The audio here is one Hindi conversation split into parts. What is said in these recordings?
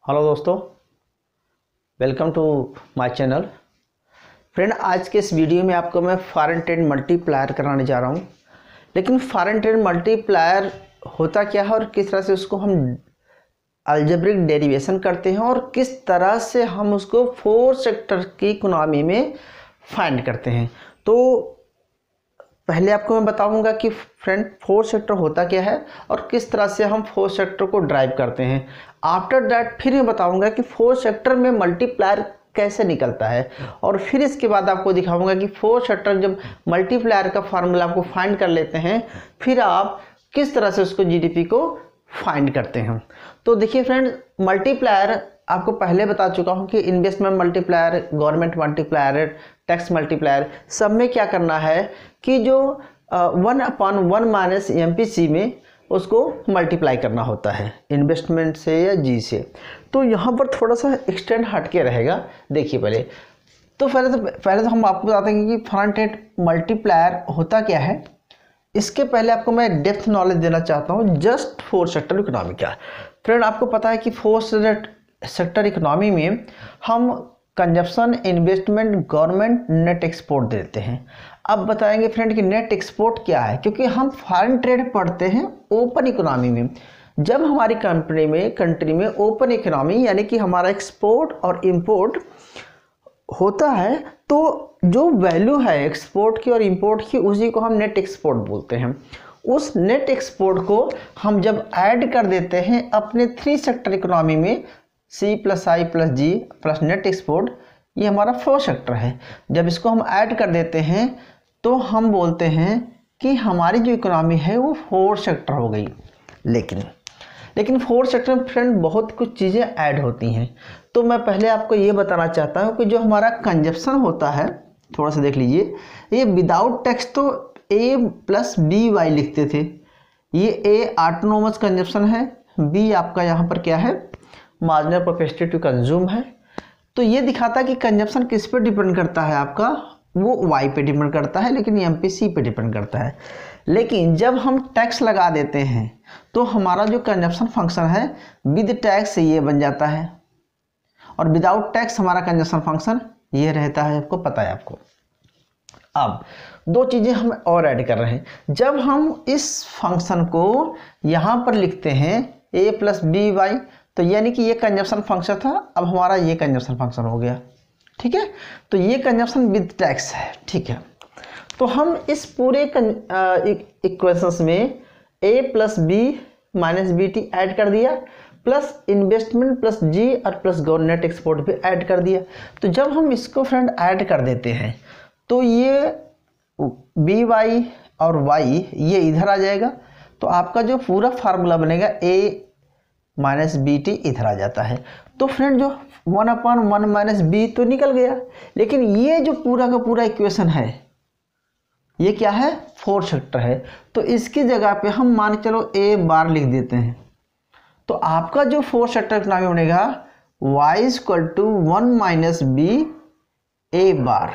हेलो दोस्तों, welcome to my channel. Friend, आज के इस वीडियो में आपको मैं फॉरेन ट्रेड मल्टीप्लायर कराने जा रहा हूँ। लेकिन फॉरेन ट्रेड मल्टीप्लायर होता क्या है और किस तरह से उसको हम अलजेब्रिक डेरिवेशन करते हैं और किस तरह से हम उसको फोर सेक्टर की इकोनॉमी में फाइंड करते हैं। तो पहले आपको मैं बताऊंगा कि फ्रेंड फोर सेक्टर होता क्या है और किस तरह से हम फोर सेक्टर को ड्राइव करते हैं। आफ्टर दैट फिर मैं बताऊंगा कि फोर सेक्टर में मल्टीप्लायर कैसे निकलता है और फिर इसके बाद आपको दिखाऊंगा कि फोर सेक्टर जब मल्टीप्लायर का फार्मूला आपको फाइंड कर लेते हैं फिर आप किस तरह से उसको जीडीपी को फाइंड करते हैं। तो देखिए फ्रेंड, मल्टीप्लायर आपको पहले बता चुका हूं कि investment multiplier, government multiplier, tax multiplier, सब में क्या करना है कि जो 1/1 माइनस एमपीसी में उसको मल्टीप्लाई करना होता है इन्वेस्टमेंट से या जी से। तो यहाँ पर थोड़ा सा एक्सटेंड हटके रहेगा। देखिए पहले तो हम आपको बताते हैं कि फॉरेन ट्रेड मल्टीप्लायर होता क्या है। इसके पहले आपको मैं डेप्थ नॉलेज देना चाहता हूँ जस्ट फोर सेक्टर इकोनॉमी का। फ्रेंड, आपको पता है कि फोर सेक्टर इकोनॉमी में हम consumption, investment, government, net export देते हैं। अब बताएंगे फ्रेंड कि नेट एक्सपोर्ट क्या है, क्योंकि हम फॉरेन ट्रेड पढ़ते हैं ओपन इकोनॉमी में। जब हमारी कंट्री में ओपन इकोनॉमी यानी कि हमारा एक्सपोर्ट और इंपोर्ट होता है तो जो वैल्यू है एक्सपोर्ट की और इंपोर्ट की उसी को हम नेट एक्सपोर्ट बोलते हैं। उस नेट एक्सपोर्ट को हम जब ऐड कर देते हैं अपने थ्री सेक्टर इकोनॉमी में, C plus I plus G plus net export, ये हमारा फोर सेक्टर है। जब इसको हम ऐड कर देते हैं तो हम बोलते हैं कि हमारी जो इकोनॉमी है वो फोर सेक्टर हो गई। लेकिन फोर सेक्टर में फ्रेंड बहुत कुछ चीज़ें ऐड होती हैं। तो मैं पहले आपको ये बताना चाहता हूँ कि जो हमारा कंजप्शन होता है, थोड़ा सा देख लीजिए, ये विदाउट टैक्स तो ए प्लस बी वाई लिखते थे। ये ए ऑटोनोमस कंजप्शन है, बी आपका यहाँ पर क्या है, मार्जिनल प्रोपेसिटी टू कंज्यूम है। तो ये दिखाता है कि कंजप्शन किस पे डिपेंड करता है, आपका वो वाई पे डिपेंड करता है, लेकिन एमपीसी पे डिपेंड करता है। लेकिन जब हम टैक्स लगा देते हैं तो हमारा जो कंजप्शन फंक्शन है विद टैक्स ये बन जाता है और विदाउट टैक्स हमारा कंजप्शन फंक्शन ये रहता है। आपको पता है आपको। अब दो चीज़ें हम और ऐड कर रहे हैं। जब हम इस फंक्शन को यहाँ पर लिखते हैं ए प्लस बी वाई, तो यानी कि ये कंजप्शन फंक्शन था, अब हमारा ये कंजप्शन फंक्शन हो गया। ठीक है, तो ये कंजप्शन विद टैक्स है। ठीक है, तो हम इस पूरे इक्वेशंस में A plus B minus B T add कर दिया, प्लस इन्वेस्टमेंट प्लस जी और प्लस गवर्नमेंट एक्सपोर्ट भी ऐड कर दिया। तो जब हम इसको फ्रेंड ऐड कर देते हैं तो ये बी वाई और वाई ये इधर आ जाएगा। तो आपका जो पूरा फार्मूला बनेगा ए माइनस बी टी इधर आ जाता है। तो फ्रेंड जो 1/1 माइनस बी तो निकल गया, लेकिन ये जो पूरा का पूरा इक्वेशन है ये क्या है, फोर सेक्टर है। तो इसकी जगह पे हम मान के चलो ए बार लिख देते हैं। तो आपका जो फोर सेक्टर इकोनॉमी बनेगा y equal to 1 minus B A bar.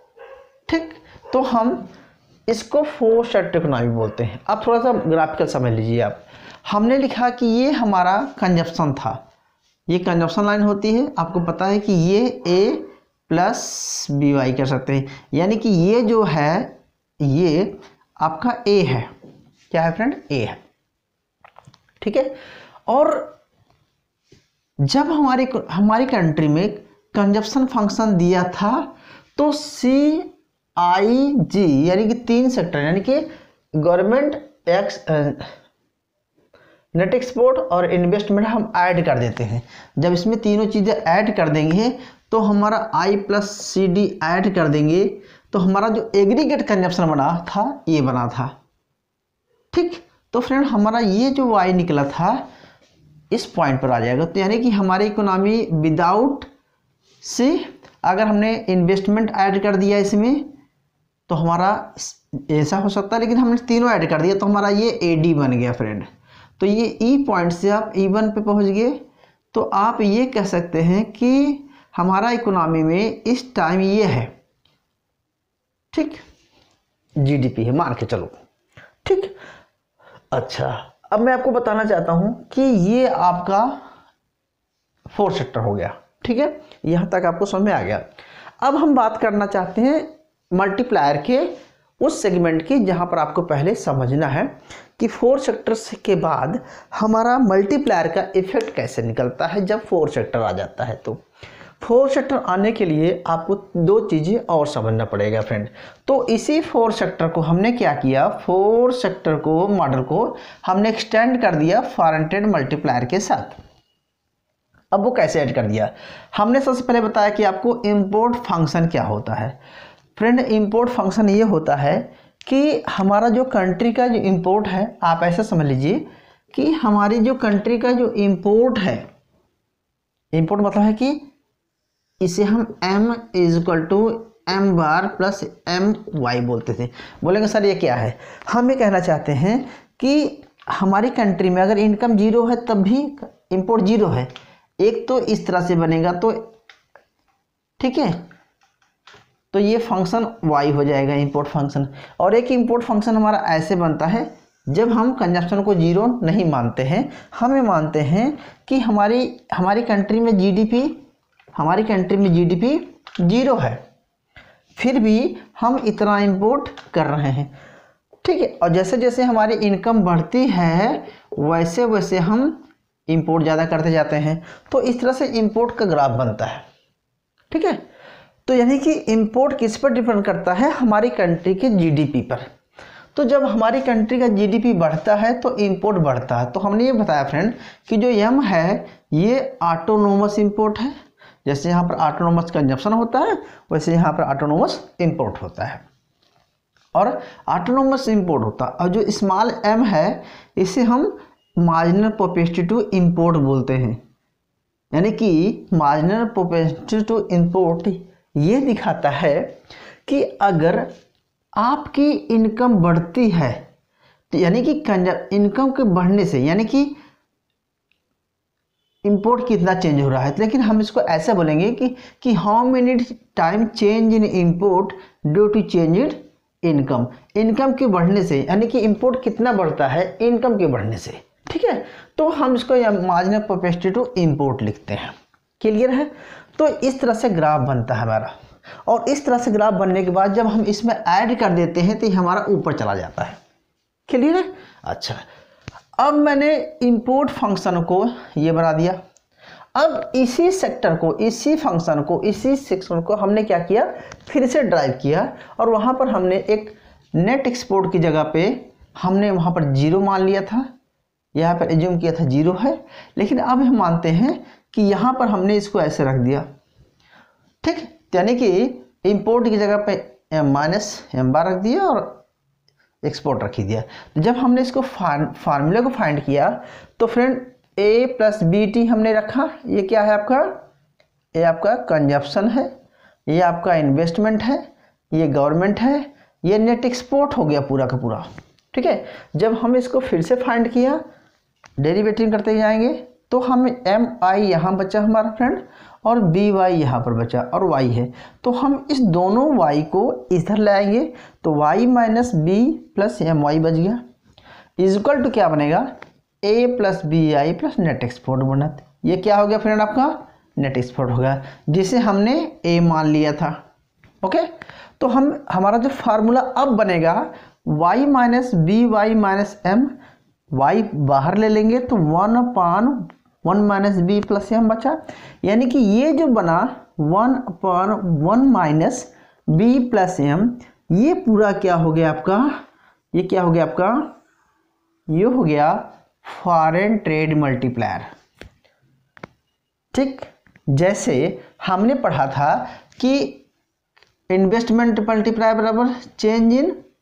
ठीक, तो हम इसको फोर सेक्टर इकोनॉमी बोलते हैं। अब थोड़ा सा ग्राफिकल समझ लीजिए आप। हमने लिखा कि ये हमारा कंजप्शन था, ये कंजप्शन लाइन होती है। आपको पता है कि ये ए प्लस बी वाई कर सकते हैं, यानी कि ये जो है ये आपका ए है। क्या है फ्रेंड, ए है। ठीक है, और जब हमारी कंट्री में कंजप्शन फंक्शन दिया था तो सी आई जी यानी कि तीन सेक्टर यानी कि गवर्नमेंट, टैक्स, नेट एक्सपोर्ट और इन्वेस्टमेंट हम ऐड कर देते हैं। जब इसमें तीनों चीज़ें ऐड कर देंगे तो हमारा I plus C D add कर देंगे तो हमारा जो एग्रीगेट कंजप्शन बना था ये बना था। ठीक, तो फ्रेंड हमारा ये जो वाई निकला था इस पॉइंट पर आ जाएगा। तो यानी कि हमारी इकोनॉमी विदाउट से अगर हमने इन्वेस्टमेंट ऐड कर दिया इसमें तो हमारा ऐसा हो सकता है, लेकिन हमने तीनों ऐड कर दिया तो हमारा ये ए डी बन गया फ्रेंड। तो ये ई पॉइंट से आप E1 पे पहुंच गए। तो आप ये कह सकते हैं कि हमारा इकोनॉमी में इस टाइम ये है, ठीक, जीडीपी है, मान के चलो। ठीक, अच्छा, अब मैं आपको बताना चाहता हूं कि ये आपका फोर्थ सेक्टर हो गया। ठीक है, यहाँ तक आपको समझ में आ गया। अब हम बात करना चाहते हैं मल्टीप्लायर के उस सेगमेंट की जहाँ पर आपको पहले समझना है कि फोर्थ सेक्टर के बाद हमारा मल्टीप्लायर का इफेक्ट कैसे निकलता है जब फोर्थ सेक्टर आ जाता है। तो फोर्थ सेक्टर आने के लिए आपको दो चीज़ें और समझना पड़ेगा फ्रेंड। तो इसी फोर्थ सेक्टर को हमने क्या किया, फोर्थ सेक्टर को मॉडल को हमने एक्सटेंड कर दिया फॉरेन मल्टीप्लायर के साथ। अब वो कैसे ऐड कर दिया, हमने सबसे पहले बताया कि आपको इंपोर्ट फंक्शन क्या होता है। फ्रेंड इंपोर्ट फंक्शन ये होता है कि हमारा जो कंट्री का जो इंपोर्ट है, आप ऐसा समझ लीजिए कि हमारी जो कंट्री का जो इंपोर्ट है, इंपोर्ट मतलब है कि इसे हम m = m bar plus my बोलते थे। बोलेंगे सर ये क्या है, हम ये कहना चाहते हैं कि हमारी कंट्री में अगर इनकम जीरो है तब भी इंपोर्ट जीरो है। एक तो इस तरह से बनेगा, तो ठीक है, तो ये फंक्शन y हो जाएगा इंपोर्ट फंक्शन। और एक इंपोर्ट फंक्शन हमारा ऐसे बनता है जब हम कंजप्शन को जीरो नहीं मानते हैं, हमें मानते हैं कि हमारी कंट्री में जीडीपी जीरो है, फिर भी हम इतना इंपोर्ट कर रहे हैं। ठीक है, और जैसे जैसे हमारी इनकम बढ़ती है वैसे वैसे हम इंपोर्ट ज़्यादा करते जाते हैं। तो इस तरह से इंपोर्ट का ग्राफ बनता है। ठीक है, तो यानी कि इंपोर्ट किस पर डिपेंड करता है, हमारी कंट्री के जीडीपी पर। तो जब हमारी कंट्री का जीडीपी बढ़ता है तो इंपोर्ट बढ़ता है। तो हमने ये बताया फ्रेंड कि जो एम है ये ऑटोनोमस इंपोर्ट है। जैसे यहाँ पर ऑटोनोमस कंजप्शन होता है वैसे यहाँ पर ऑटोनोमस इंपोर्ट होता है और ऑटोनोमस इंपोर्ट होता है। और जो स्मॉल एम है इसे हम मार्जिनल प्रोपेंसिटी टू इंपोर्ट बोलते हैं। यानी कि मार्जिनल प्रोपेंसिटी टू इंपोर्ट ये दिखाता है कि अगर आपकी इनकम बढ़ती है तो यानी कि इनकम के बढ़ने से यानी कि इंपोर्ट कितना चेंज हो रहा है। लेकिन हम इसको ऐसे बोलेंगे कि how many time change in import due to change in income. Income के बढ़ने से यानी कि इंपोर्ट कितना बढ़ता है इनकम के बढ़ने से। ठीक है, तो हम इसको मार्जिनल प्रोपेंसिटी टू इंपोर्ट लिखते हैं। क्लियर है, तो इस तरह से ग्राफ बनता है हमारा। और इस तरह से ग्राफ बनने के बाद जब हम इसमें ऐड कर देते हैं तो ये हमारा ऊपर चला जाता है। क्लियर है। अच्छा, अब मैंने इंपोर्ट फंक्शन को ये बना दिया। अब इसी सेक्टर को, इसी फंक्शन को, इसी सेक्शन को हमने क्या किया, फिर से ड्राइव किया और वहाँ पर हमने एक नेट एक्सपोर्ट की जगह पे हमने वहाँ पर जीरो मान लिया था। यहाँ पर एज्यूम किया था जीरो है, लेकिन अब हम मानते हैं कि यहाँ पर हमने इसको ऐसे रख दिया। ठीक, यानी कि इंपोर्ट की जगह पे m बार रख दिया और एक्सपोर्ट रख दिया। जब हमने इसको फार्मूले को फाइंड किया तो फ्रेंड a + bt हमने रखा। ये क्या है आपका, ये आपका कंजप्शन है, ये आपका इन्वेस्टमेंट है, ये गवर्नमेंट है, ये नेट एक्सपोर्ट हो गया पूरा का पूरा। ठीक है, जब हम इसको फिर से फाइंड किया, डेरिवेटिव करते जाएंगे तो हमें mi यहाँ बचा हमारा फ्रेंड और by यहाँ पर बचा और y है। तो हम इस दोनों y को इधर लाएंगे तो y - b + my बच गया इक्वल टू क्या बनेगा, a + bi + नेट एक्सपोर्ट बना। ये क्या हो गया फ्रेंड, आपका नेट एक्सपोर्ट हो गया जिसे हमने a मान लिया था। ओके, तो हमारा जो फार्मूला अब बनेगा y - by - m, y बाहर ले लेंगे तो 1/1 - b + m बचा। यानी कि ये जो बना 1/1 - b + m, ये पूरा क्या हो गया आपका, ये क्या हो गया आपका, ये हो गया फॉरेन ट्रेड मल्टीप्लायर। ठीक, जैसे हमने पढ़ा था कि इन्वेस्टमेंट मल्टीप्लायर बराबर change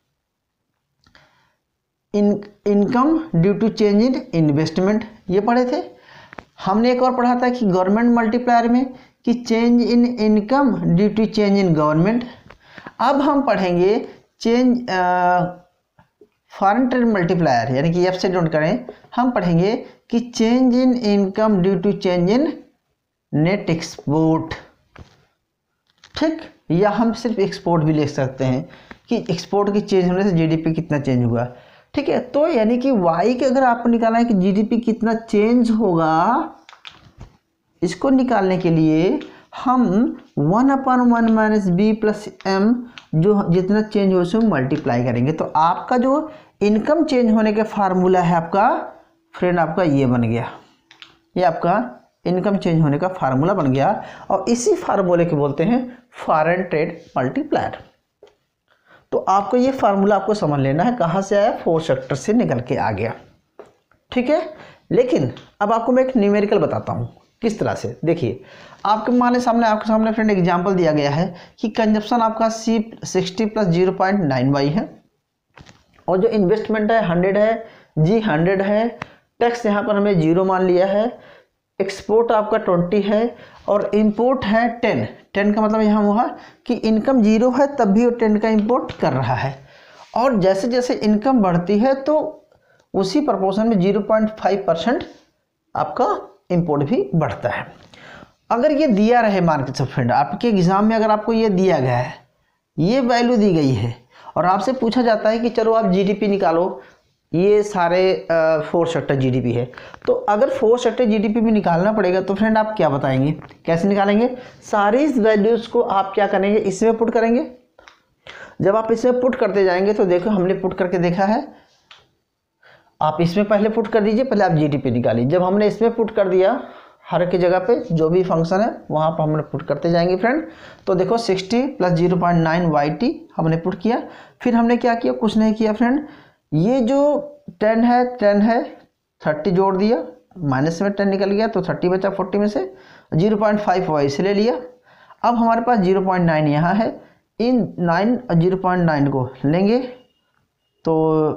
in income due to change in investment, ये पढ़े थे। हमने एक और पढ़ा था कि गवर्नमेंट मल्टीप्लायर में कि change in income due to change in government. अब हम पढ़ेंगे चेंज फॉरेन ट्रेड मल्टीप्लायर, यानी कि एफ से डोंट करें, हम पढ़ेंगे कि change in income due to change in net export. ठीक, या हम सिर्फ एक्सपोर्ट भी लिख सकते हैं कि एक्सपोर्ट की चेंज होने से जीडीपी कितना चेंज हुआ। ठीक है, तो यानी कि वाई के अगर आपको निकालना है कि जीडीपी कितना चेंज होगा इसको निकालने के लिए हम 1/1 माइनस बी प्लस एम जो जितना चेंज हो उसमें मल्टीप्लाई करेंगे। तो आपका जो इनकम चेंज होने का फार्मूला है आपका फ्रेंड, आपका ये बन गया, ये आपका इनकम चेंज होने का फार्मूला बन गया। और इसी फार्मूले के बोलते हैं फॉरेन ट्रेड मल्टीप्लायर। तो आपको ये फार्मूला आपको समझ लेना है, कहाँ से आया, 4 सेक्टर से निकल के आ गया, ठीक है। लेकिन अब आपको मैं एक न्यूमेरिकल बताता हूँ किस तरह से। देखिए आपके सामने फ्रेंड एग्जांपल दिया गया है कि कंजप्शन आपका C60 प्लस 0.9y है, और जो इन्वेस्टमेंट है 100 है, जी 100 है, टैक्स यहाँ पर हमें 0 मान लिया है, एक्सपोर्ट आपका 20 है और इंपोर्ट है 10 का मतलब यहाँ हुआ कि इनकम 0 है तब भी वो 10 का इंपोर्ट कर रहा है। और जैसे जैसे इनकम बढ़ती है तो उसी प्रपोर्शन में 0.5% आपका इंपोर्ट भी बढ़ता है। अगर ये दिया रहे मान के फ्रेंड, आपके एग्जाम में अगर आपको ये दिया गया है, ये वैल्यू दी गई है और आपसे पूछा जाता है कि चलो आप जीडीपी निकालो, ये सारे 4 सेक्टर जीडीपी है, तो अगर 4 सेक्टर जीडीपी भी निकालना पड़ेगा तो फ्रेंड आप क्या बताएंगे, कैसे निकालेंगे? सारी इस वैल्यूज़ को आप क्या करेंगे, इसमें पुट करेंगे। जब आप इसमें पुट करते जाएंगे तो देखो हमने पुट करके देखा है, आप इसमें पहले पुट कर दीजिए, पहले आप जीडीपी निकालिए। जब हमने इसमें पुट कर दिया, हर एक जगह पे जो भी फंक्शन है वहाँ पर हमने पुट करते जाएंगे फ्रेंड। तो देखो 60 प्लस 0.9 YT हमने पुट किया। फिर हमने क्या किया, कुछ नहीं किया फ्रेंड, ये जो 10 है 30 जोड़ दिया, माइनस में 10 निकल गया तो 30 बचा 40 में से, 0.5 वाई से ले लिया। अब हमारे पास 0.9 यहाँ है, इन 9 और 0.9 को लेंगे तो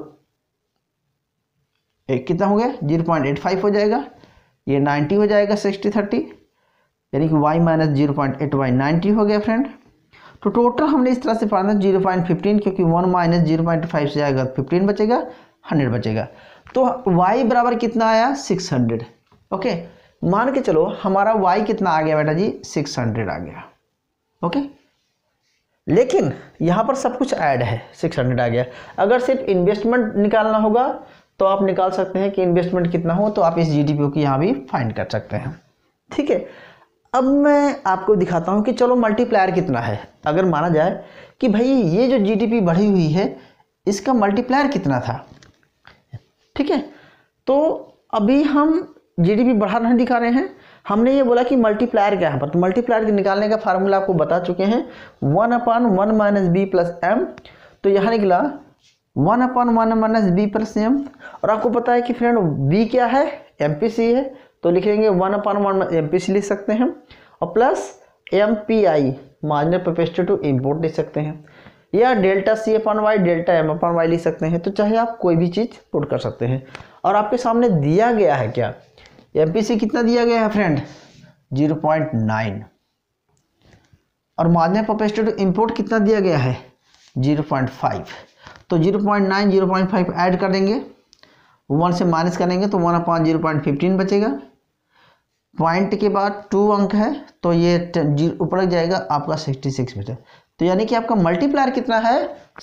एक कितना हो गया, 0.85 हो जाएगा, ये 90 हो जाएगा 60-30, यानी कि y माइनस 0.8y 90 हो गया फ्रेंड। तो टोटल हमने इस तरह से पढ़ना 0.15, क्योंकि 1 माइनस 0.5 से जाएगा 15 बचेगा, 100 बचेगा। तो y बराबर कितना आया, 600। ओके, मान के चलो हमारा y कितना आ गया बेटा जी, 600 आ गया। ओके, लेकिन यहाँ पर सब कुछ ऐड है, 600 आ गया। अगर सिर्फ इन्वेस्टमेंट निकालना होगा तो आप निकाल सकते हैं कि इन्वेस्टमेंट कितना हो, तो आप इस जीडीपी की यहाँ भी फाइंड कर सकते हैं, ठीक है। अब मैं आपको दिखाता हूँ कि चलो मल्टीप्लायर कितना है। अगर माना जाए कि भाई ये जो जीडीपी बढ़ी हुई है इसका मल्टीप्लायर कितना था, ठीक है। तो अभी हम जीडीपी बढ़ा नहीं दिखा रहे हैं, हमने ये बोला कि मल्टीप्लायर क्या है पर, तो मल्टीप्लायर के निकालने का फार्मूला आपको बता चुके हैं, 1/1 माइनस बी प्लस एम। तो यहाँ निकला 1/1 माइनस बी प्लस एम, और आपको पता है कि फ्रेंड बी क्या है, एमपीसी है, तो लिखेंगे 1/1 एमपीसी लिख सकते हैं, और plus MPI marginal propensity to import लिख सकते हैं, या delta C upon Y delta M upon Y लिख सकते हैं। तो चाहे आप कोई भी चीज़ पुट कर सकते हैं। और आपके सामने दिया गया है क्या, एमपीसी कितना दिया गया है फ्रेंड, 0.9, और मार्जिनल प्रोफेस्टर टू इम्पोर्ट कितना दिया गया है, 0.5। तो 0.9 0.5 ऐड कर देंगे, 1 से माइनस करेंगे तो 1/0.15 बचेगा। पॉइंट के बाद 2 अंक है तो ये ऊपर जाएगा आपका 66 मीटर। तो यानी कि आपका मल्टीप्लायर कितना है,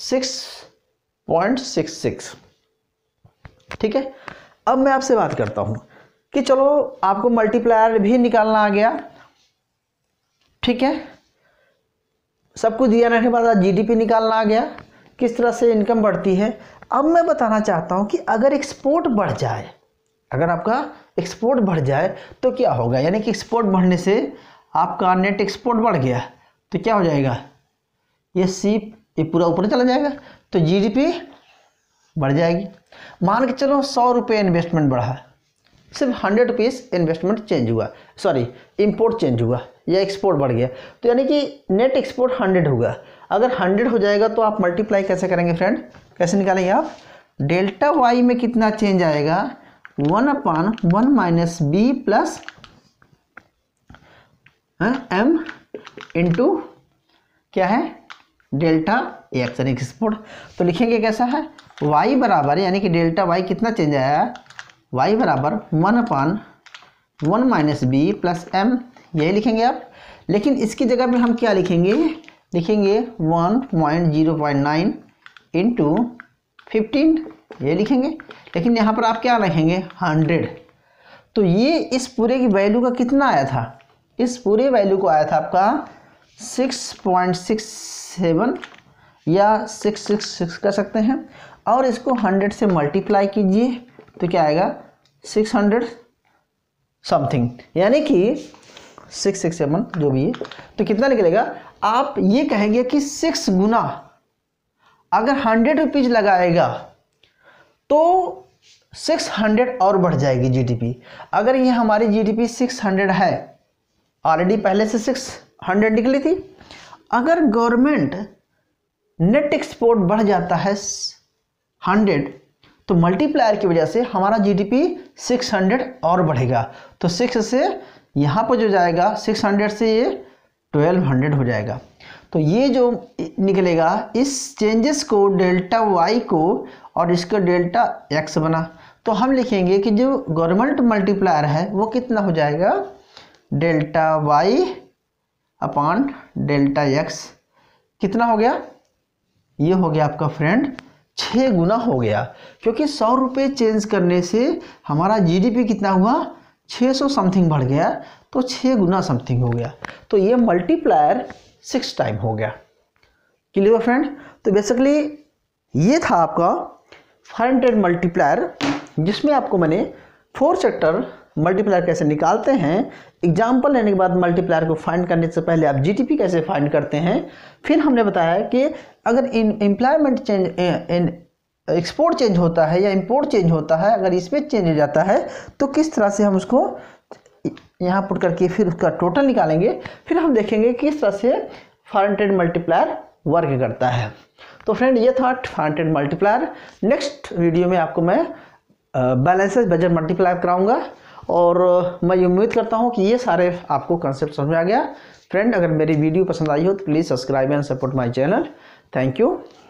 6.66, ठीक है। अब मैं आपसे बात करता हूँ कि चलो आपको मल्टीप्लायर भी निकालना आ गया, ठीक है, सब कुछ दिया रहने के बाद जीडीपी निकालना आ गया, किस तरह से इनकम बढ़ती है। अब मैं बताना चाहता हूं कि अगर एक्सपोर्ट बढ़ जाए, अगर आपका एक्सपोर्ट बढ़ जाए तो क्या होगा, यानी कि एक्सपोर्ट बढ़ने से आपका नेट एक्सपोर्ट बढ़ गया तो क्या हो जाएगा, ये पूरा ऊपर चला जाएगा, तो जीडीपी बढ़ जाएगी। मान के चलो 100 रुपये इन्वेस्टमेंट बढ़ा, सिर्फ 100 रुपीज़ इन्वेस्टमेंट चेंज हुआ, सॉरी इंपोर्ट चेंज हुआ या एक्सपोर्ट बढ़ गया, तो यानी कि नेट एक्सपोर्ट 100 होगा। अगर 100 हो जाएगा तो आप मल्टीप्लाई कैसे करेंगे फ्रेंड, कैसे निकालेंगे आप, डेल्टा वाई में कितना चेंज आएगा, 1/1 minus B plus M into क्या है, डेल्टा एक्स यानी एक्सपोर्ट। तो लिखेंगे कैसा है, वाई बराबर, यानी कि डेल्टा वाई कितना चेंज आया, वाई बराबर 1/1 माइनस बी प्लस एम, यही लिखेंगे आप। लेकिन इसकी जगह पे हम क्या लिखेंगे, लिखेंगे 1.09 इंटू 15, ये लिखेंगे। लेकिन यहाँ पर आप क्या लिखेंगे, 100। तो ये इस पूरे की वैल्यू का कितना आया था, इस पूरे वैल्यू को आया था आपका 6.67 या 666 कर सकते हैं, और इसको 100 से मल्टीप्लाई कीजिए तो क्या आएगा 600 समथिंग, यानी कि 667 जो भी है, तो कितना निकलेगा। आप ये कहेंगे कि 6 गुना अगर 100 रुपीज लगाएगा तो 600 और बढ़ जाएगी जीडीपी। अगर ये हमारी जीडीपी 600 है, ऑलरेडी पहले से 600 निकली थी, अगर गवर्नमेंट नेट एक्सपोर्ट बढ़ जाता है 100 तो मल्टीप्लायर की वजह से हमारा जीडीपी 600 और बढ़ेगा। तो 6 से यहाँ पर जो जाएगा 600 से ये 1200 हो जाएगा। तो ये जो निकलेगा इस चेंजेस को डेल्टा वाई को और इसका डेल्टा एक्स बना, तो हम लिखेंगे कि जो गवर्नमेंट मल्टीप्लायर है वो कितना हो जाएगा delta Y upon delta X. कितना हो गया, ये हो गया आपका फ्रेंड 6 गुना हो गया, क्योंकि 100 रुपये चेंज करने से हमारा जीडीपी कितना हुआ 600 समथिंग बढ़ गया, तो 6 गुना समथिंग हो गया। तो ये मल्टीप्लायर 6 टाइम हो गया। Clear friend. तो बेसिकली ये था आपका फॉरेन मल्टीप्लायर, जिसमें आपको मैंने 4 सेक्टर मल्टीप्लायर कैसे निकालते हैं, एग्जाम्पल लेने के बाद मल्टीप्लायर को फाइंड करने से पहले आप जीडीपी कैसे फाइंड करते हैं, फिर हमने बताया कि अगर एम्प्लॉयमेंट चेंज एक्सपोर्ट चेंज होता है या इंपोर्ट चेंज होता है, अगर इसमें चेंज हो जाता है तो किस तरह से हम उसको यहाँ पुट करके फिर उसका टोटल निकालेंगे, फिर हम देखेंगे किस तरह से फॉरेन मल्टीप्लायर वर्क करता है। तो फ्रेंड ये था फॉरेन मल्टीप्लायर। नेक्स्ट वीडियो में आपको मैं बैलेंसेस बजट मल्टीप्लायर कराऊंगा, और मैं उम्मीद करता हूँ कि ये सारे आपको कंसेप्ट समझ में आ गया। फ्रेंड अगर मेरी वीडियो पसंद आई हो तो please subscribe and support my channel. Thank you.